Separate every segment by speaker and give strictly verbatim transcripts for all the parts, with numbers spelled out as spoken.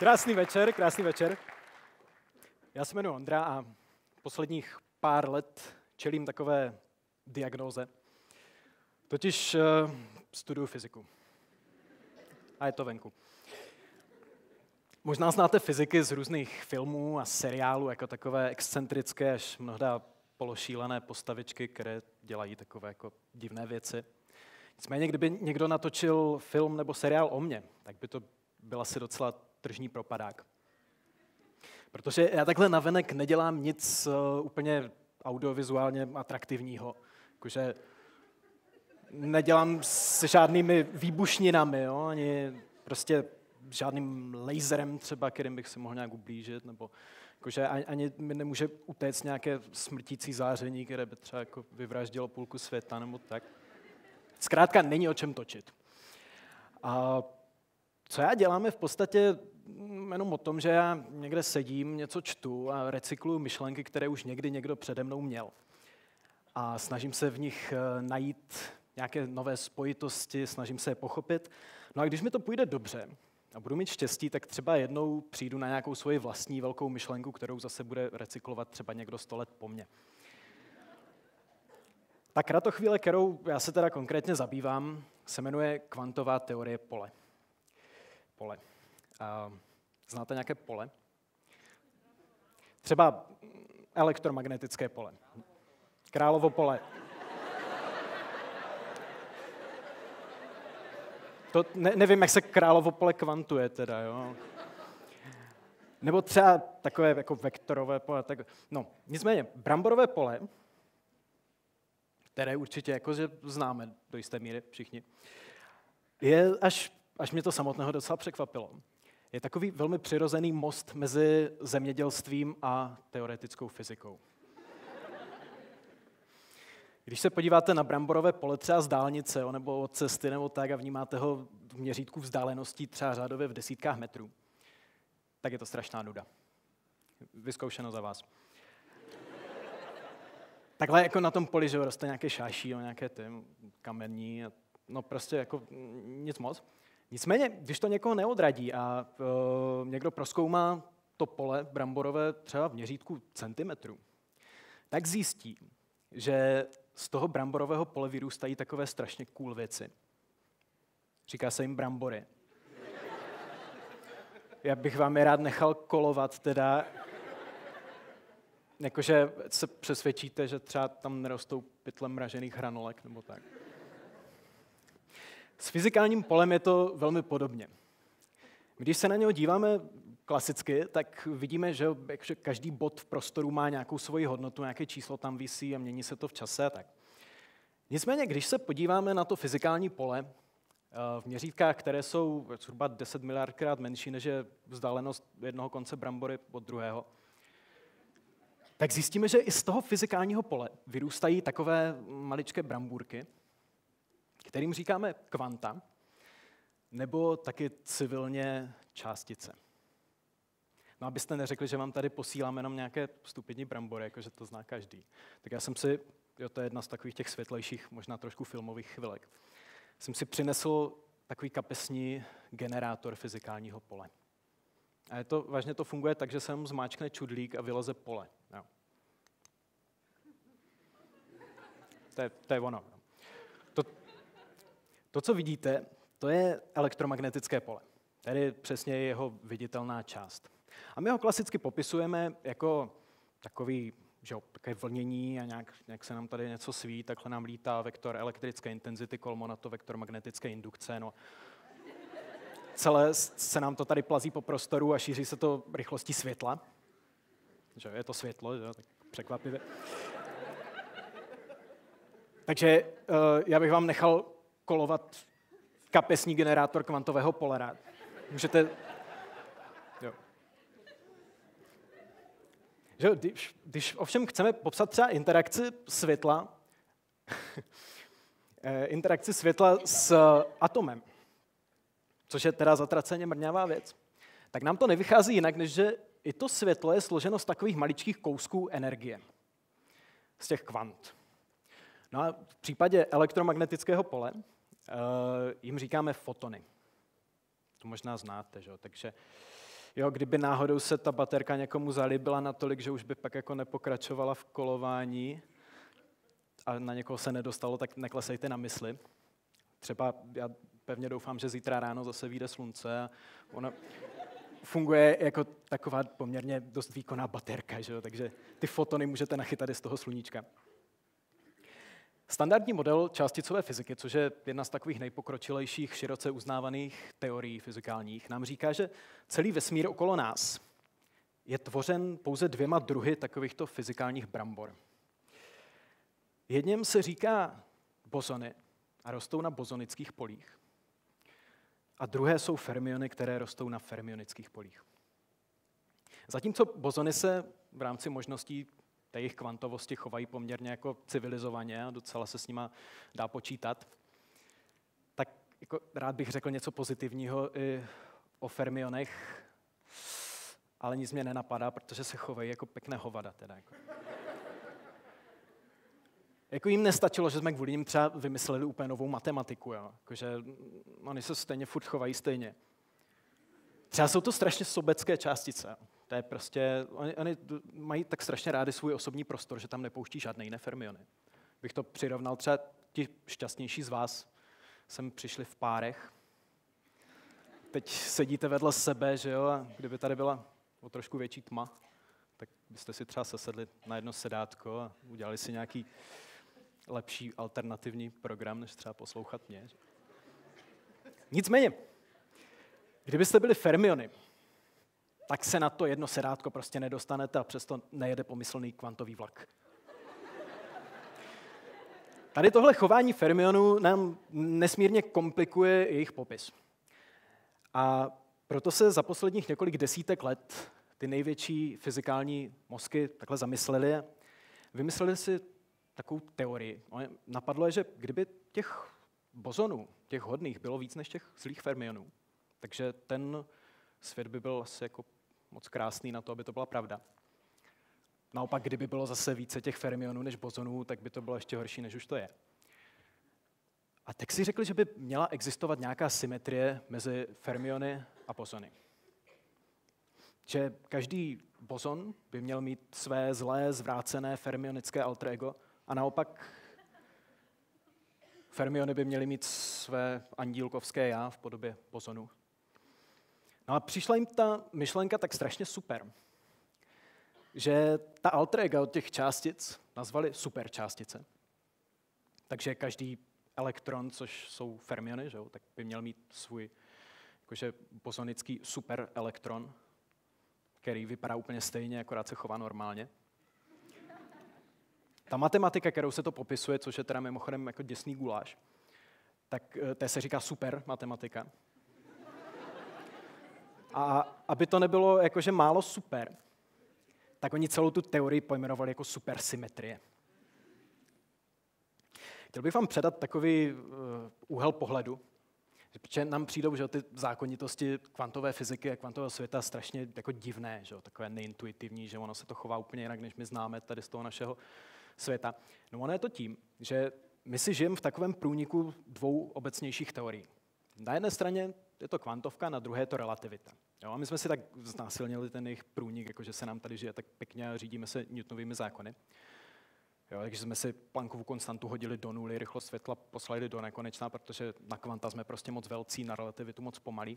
Speaker 1: Krásný večer, krásný večer. Já se jmenuji Ondra a posledních pár let čelím takové diagnóze. Totiž uh, studuju fyziku. A je to venku. Možná znáte fyziky z různých filmů a seriálů, jako takové excentrické až mnohda pološílené postavičky, které dělají takové jako divné věci. Nicméně, kdyby někdo natočil film nebo seriál o mně, tak by to byl asi docela tržní propadák. Protože já takhle navenek nedělám nic uh, úplně audiovizuálně atraktivního. Jakože nedělám s žádnými výbušninami, jo? Ani prostě žádným laserem třeba, kterým bych si mohl nějak ublížit, nebo jakože ani mi nemůže utéct nějaké smrtící záření, které by třeba jako vyvraždilo půlku světa, nebo tak. Zkrátka není o čem točit. A co já dělám je v podstatě jenom o tom, že já někde sedím, něco čtu a recykluju myšlenky, které už někdy někdo přede mnou měl. A snažím se v nich najít nějaké nové spojitosti, snažím se je pochopit. No a když mi to půjde dobře a budu mít štěstí, tak třeba jednou přijdu na nějakou svoji vlastní velkou myšlenku, kterou zase bude recyklovat třeba někdo sto let po mně. Ta kratochvíle, kterou já se teda konkrétně zabývám, se jmenuje kvantová teorie pole. Pole. A znáte nějaké pole? Třeba elektromagnetické pole. Královo pole. To ne, nevím, jak se královo pole kvantuje teda, jo. Nebo třeba takové jako vektorové pole. Tak, no, nicméně, bramborové pole, které určitě jakože známe do jisté míry všichni, je až, až mě to samotného docela překvapilo. Je takový velmi přirozený most mezi zemědělstvím a teoretickou fyzikou. Když se podíváte na bramborové pole třeba z dálnice, jo, nebo od cesty, nebo tak, a vnímáte ho v měřítku vzdáleností třeba řádově v desítkách metrů, tak je to strašná nuda. Vyzkoušeno za vás. Takhle jako na tom poli, že roste nějaké šáší, jo, nějaké ty kamení, no prostě jako nic moc. Nicméně, když to někoho neodradí a uh, někdo prozkoumá to pole bramborové třeba v měřítku centimetrů, tak zjistí, že z toho bramborového pole vyrůstají takové strašně cool věci. Říká se jim brambory. Já bych vám je rád nechal kolovat teda, jakože se přesvědčíte, že třeba tam nerostou pytle mražených hranolek nebo tak. S fyzikálním polem je to velmi podobně. Když se na něho díváme klasicky, tak vidíme, že každý bod v prostoru má nějakou svoji hodnotu, nějaké číslo tam visí a mění se to v čase a tak. Nicméně, když se podíváme na to fyzikální pole v měřítkách, které jsou zhruba deset miliardkrát menší, než je vzdálenost jednoho konce brambory od druhého, tak zjistíme, že i z toho fyzikálního pole vyrůstají takové maličké brambůrky, kterým říkáme kvanta, nebo taky civilně částice. No, abyste neřekli, že vám tady posílám jenom nějaké stupidní brambory, jakože to zná každý. Tak já jsem si, jo, to je jedna z takových těch světlejších, možná trošku filmových chvilek, jsem si přinesl takový kapesní generátor fyzikálního pole. A je to, vážně to funguje tak, že se mu zmáčkne čudlík a vyleze pole. Jo. To je, to je ono. To, to, co vidíte, to je elektromagnetické pole. Tady přesně je jeho viditelná část. A my ho klasicky popisujeme jako takový, že jo, takové vlnění a nějak, nějak se nám tady něco sví, takhle nám lítá vektor elektrické intenzity, kolmo na to vektor magnetické indukce. No. Celé se nám to tady plazí po prostoru a šíří se to rychlostí světla. Že je to světlo, že? Tak překvapivě. Takže uh, já bych vám nechal kolovat kapesní generátor kvantového pole rád. Můžete... Jo. Že, když, když ovšem chceme popsat třeba interakci světla, interakci světla s atomem, což je teda zatraceně mrňavá věc, tak nám to nevychází jinak, než že i to světlo je složeno z takových maličkých kousků energie, z těch kvant. No a v případě elektromagnetického pole uh, jim říkáme fotony. To možná znáte, že? Takže Jo, kdyby náhodou se ta baterka někomu zalíbila natolik, že už by pak jako nepokračovala v kolování a na někoho se nedostalo, tak neklesejte na mysli. Třeba já pevně doufám, že zítra ráno zase vyjde slunce a ona funguje jako taková poměrně dost výkonná baterka, že jo? Takže ty fotony můžete nachytat i z toho sluníčka. Standardní model částicové fyziky, což je jedna z takových nejpokročilejších, široce uznávaných teorií fyzikálních, nám říká, že celý vesmír okolo nás je tvořen pouze dvěma druhy takovýchto fyzikálních brambor. Jedním se říká bozony a rostou na bozonických polích. A druhé jsou fermiony, které rostou na fermionických polích. Zatímco bozony se v rámci možností té jejich kvantovosti chovají poměrně jako civilizovaně a docela se s nima dá počítat, tak jako rád bych řekl něco pozitivního i o fermionech, ale nic mě nenapadá, protože se chovají jako pěkné hovada. Teda jako. Jako jim nestačilo, že jsme kvůli nim třeba vymysleli úplně novou matematiku, jo? Jakože oni se stejně furt chovají stejně. Třeba jsou to strašně sobecké částice. To je prostě, oni, oni mají tak strašně rádi svůj osobní prostor, že tam nepouští žádné jiné fermiony. Bych to přirovnal, třeba ti šťastnější z vás sem přišli v párech. Teď sedíte vedle sebe, že jo, a kdyby tady byla o trošku větší tma, tak byste si třeba sesedli na jedno sedátko a udělali si nějaký lepší alternativní program, než třeba poslouchat mě. Nicméně, kdybyste byli fermiony, tak se na to jedno sedátko prostě nedostanete a přesto nejede pomyslný kvantový vlak. Tady tohle chování fermionů nám nesmírně komplikuje jejich popis. A proto se za posledních několik desítek let ty největší fyzikální mozky takhle zamysleli a vymysleli si takovou teorii. Napadlo je, že kdyby těch bozonů, těch hodných, bylo víc než těch zlých fermionů, takže ten svět by byl asi jako moc krásný na to, aby to byla pravda. Naopak, kdyby bylo zase více těch fermionů než bozonů, tak by to bylo ještě horší, než už to je. A tak si řekli, že by měla existovat nějaká symetrie mezi fermiony a bozony. Že každý bozon by měl mít své zlé, zvrácené fermionické alter ego a naopak fermiony by měly mít své andílkovské já v podobě bozonu. No a přišla jim ta myšlenka tak strašně super, že ta alter ega od těch částic nazvali superčástice. Takže každý elektron, což jsou fermiony, že jo, tak by měl mít svůj jakože bozonický superelektron, který vypadá úplně stejně, akorát se chová normálně. Ta matematika, kterou se to popisuje, což je teda mimochodem jako děsný guláš, tak té se říká super matematika. A aby to nebylo jakože málo super, tak oni celou tu teorii pojmenovali jako supersymetrie. Chtěl bych vám předat takový uh, úhel pohledu, protože nám přijdou, že ty zákonitosti kvantové fyziky a kvantového světa strašně jako divné, že takové neintuitivní, že ono se to chová úplně jinak, než my známe tady z toho našeho světa. No ono je to tím, že my si žijeme v takovém průniku dvou obecnějších teorií. Na jedné straně je to kvantovka, na druhé je to relativita. Jo, a my jsme si tak znásilnili ten jejich průnik, jakože se nám tady žije tak pěkně a řídíme se Newtonovými zákony. Jo, takže jsme si Planckovu konstantu hodili do nuly, rychlost světla poslali do nekonečna, protože na kvanta jsme prostě moc velcí, na relativitu moc pomalí.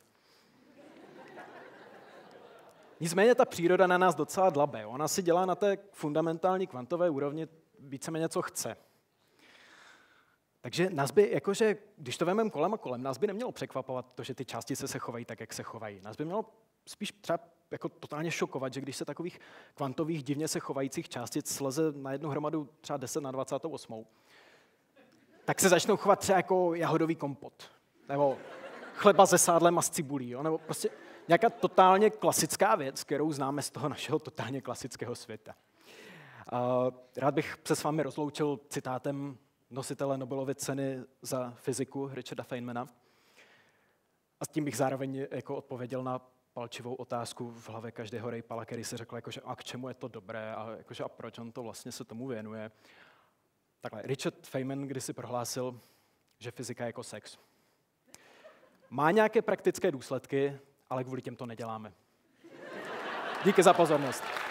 Speaker 1: Nicméně ta příroda na nás docela dlabe. Ona si dělá na té fundamentální kvantové úrovni víceméně co chce. Takže nás by, jakože, když to vezmeme kolem a kolem, nás by nemělo překvapovat to, že ty částice se chovají tak, jak se chovají. Nás by mělo spíš třeba jako totálně šokovat, že když se takových kvantových divně se chovajících částic sleze na jednu hromadu třeba deset na dvacet osm, tak se začnou chovat třeba jako jahodový kompot, nebo chleba se sádlem a s cibulí, jo? Nebo prostě nějaká totálně klasická věc, kterou známe z toho našeho totálně klasického světa. Rád bych se s vámi rozloučil citátem nositele Nobelovy ceny za fyziku Richarda Feynmana. A s tím bych zároveň jako odpověděl na palčivou otázku v hlavě každého rejpala, který si řekl, jakože, a k čemu je to dobré a, jakože, a proč on to vlastně se tomu věnuje. Takhle, Richard Feynman kdysi prohlásil, že fyzika je jako sex. Má nějaké praktické důsledky, ale kvůli těm to neděláme. Díky za pozornost.